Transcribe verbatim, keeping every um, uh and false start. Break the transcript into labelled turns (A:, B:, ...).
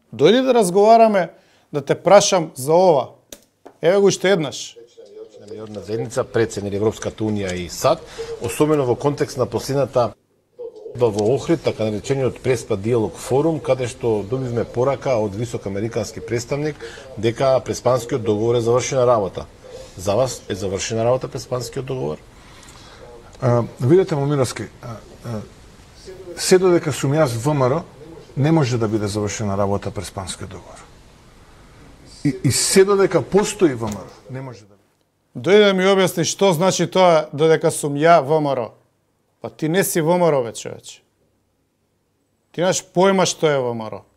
A: Дојди да разговараме, да те прашам за ова. Еве го уште еднаш.
B: Меѓународна заедница прецени Европската унија и САД, особено во контекст на последната во Охрид, така наречениот Преспа диалог форум, каде што добивме порака од висок американски представник дека Преспанскиот договор е завршена работа. За вас е завршена работа Преспанскиот договор?
C: А, видете, Момировски, се додека сум јас ВМРО, не може да биде завршена работа Преспанскиот договор. И, и се додека постои ВМРО, не може да биде.
A: Дојде да ми објасни што значи тоа додека сум ја ВМРО. Па ти не си ВМРО, бе, човече. Ти наш појма што е ВМРО.